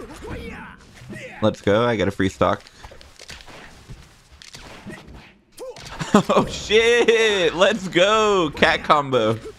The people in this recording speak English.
Let's go. I got a free stock. Oh shit! Let's go! Cat combo.